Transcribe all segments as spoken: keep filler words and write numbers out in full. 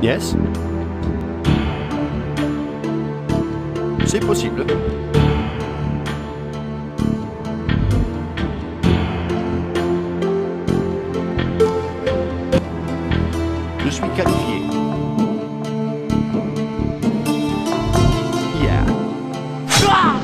Yes. C'est possible. Je suis qualifié. Yeah. Ah!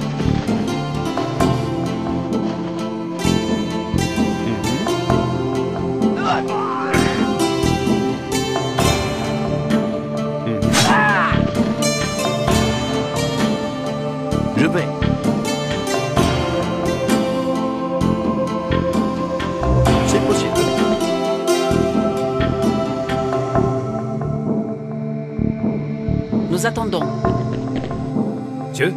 Je vais. C'est possible. Nous attendons. Monsieur?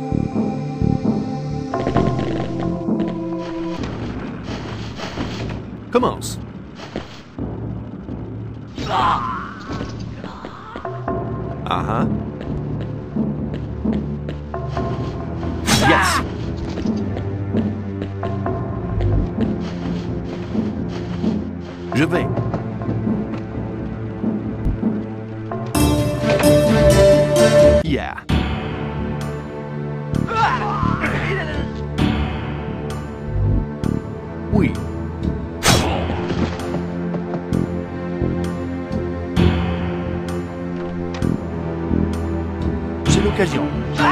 Commence. Ah ah. Yes. Je vais. Yeah. Oui. C'est l'occasion.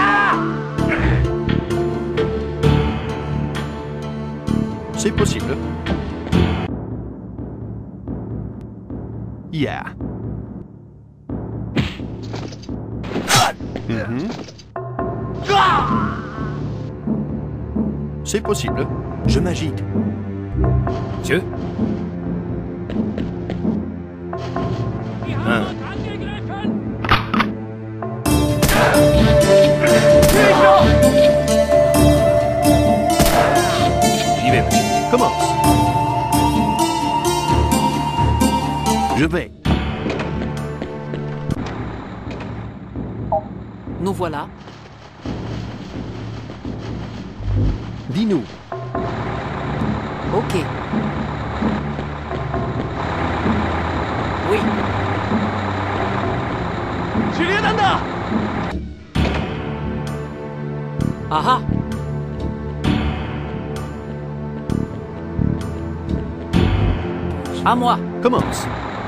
C'est possible. Yeah. Mhm. C'est possible. Je m'agite. Monsieur? Un. J'y vais, monsieur. Commence. Je vais. Nous voilà. Dis-nous. Ok. Oui. Ah ah. À moi. Commence.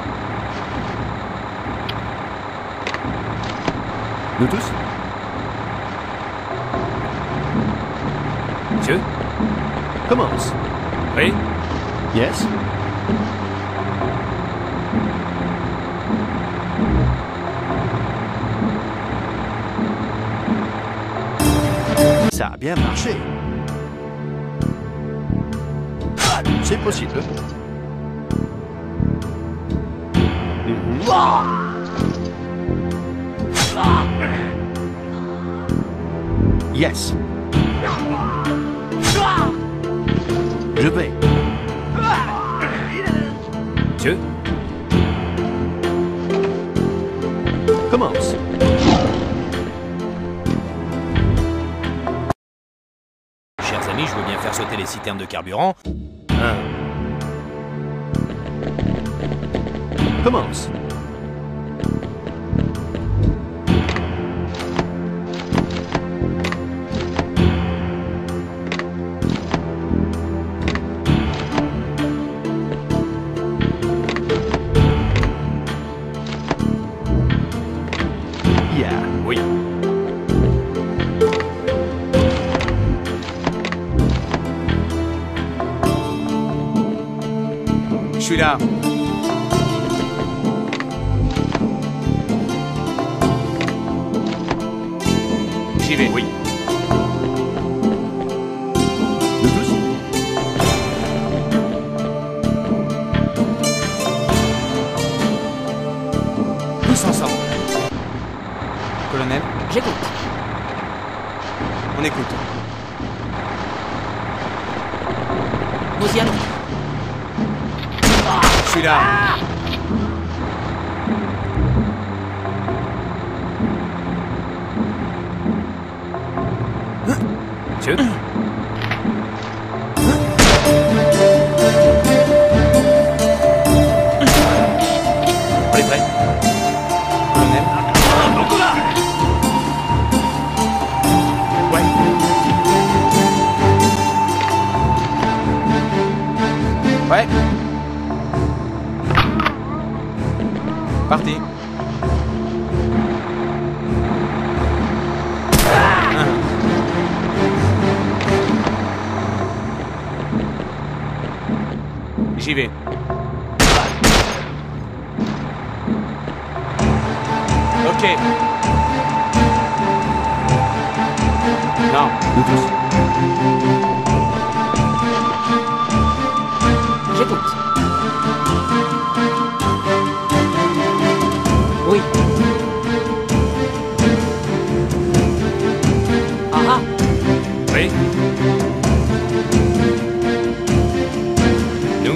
Nous tous. Monsieur? Commence. Oui? Yes. Ça a bien marché. C'est possible. Mhm. Yes. Je vais. Monsieur? Commence. Chers amis, je veux bien faire sauter les citernes de carburant. Un. Commence. Yeah. Oui. Je suis là. J'y vais. Oui. Nous tous. Tous ensemble. Colonel, J'écoute. on écoute. Nous y allons. Je suis là. Monsieur? On est prêt? Colonel, Prêt? Parti. Un. J'y vais. Ok. Non. Nous tous. J'écoute. Oui. Ah ah. Oui. Nous.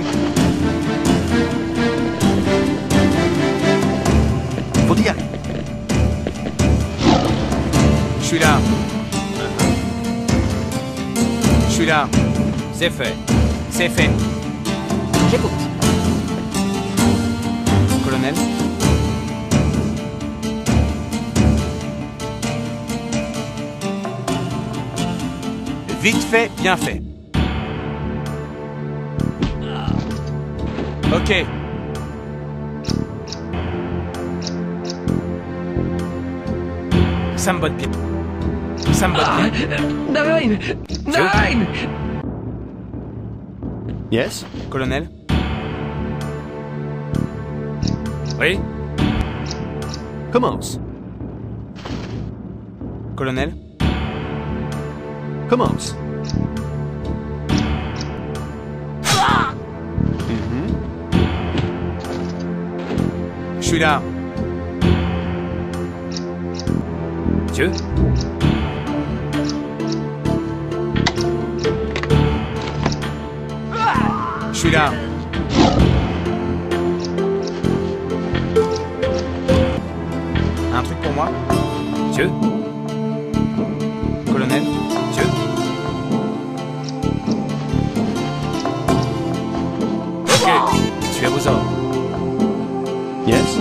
Faut y aller. Je suis là. Je suis là. C'est fait. C'est fait. J'écoute. Colonel. Vite fait, bien fait. Ok. Ça me botte bien. Ça me botte bien. Nein! Nein! Yes. Colonel. Oui. Commence. Colonel. Commence. Mhm. Je suis là. Monsieur. Je suis là. Un truc pour moi? Monsieur. Colonel. Monsieur. Ok. Je suis à vos ordres. Yes.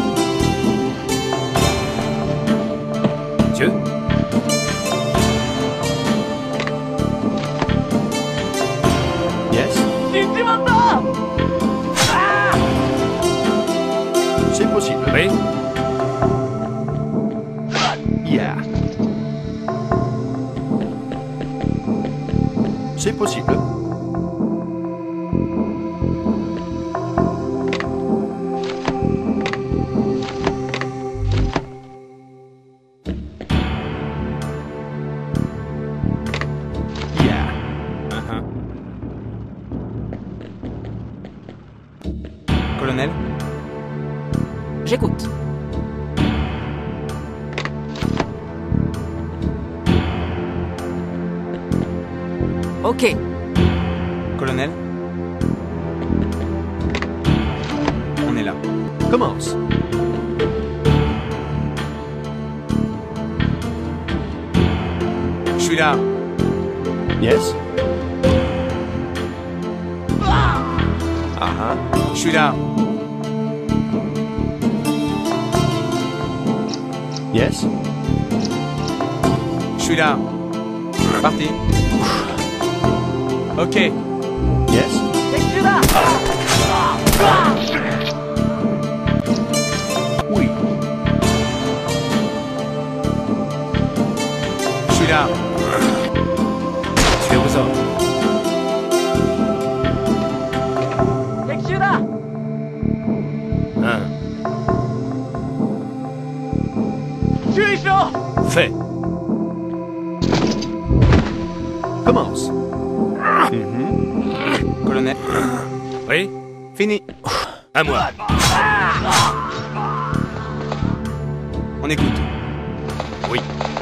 Monsieur. Yes. C'est possible. Oui. Yeah. C'est possible. Yeah. Uh-huh. Colonel. J'écoute. Ok. Colonel. On est là. Commence. Je suis là. Yes. Ah Je suis là. Yes. Je suis là. Parti. Ok. Yes. Oui. Je suis là. Je suis à vos ordres. Un. Fait. Commence. Mhm. Colonel. Oui. Fini. À moi. On écoute. Oui.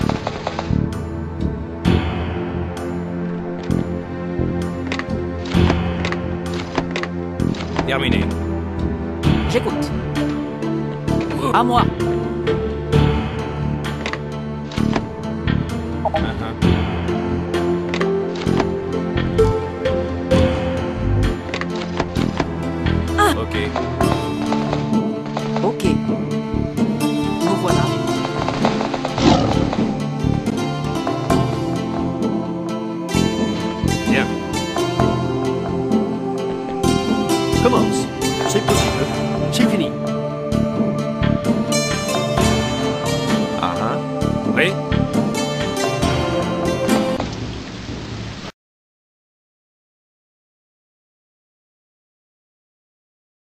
Terminé. J'écoute. À moi. Ok. Ok. Nous voilà. Bien. Commence. C'est possible.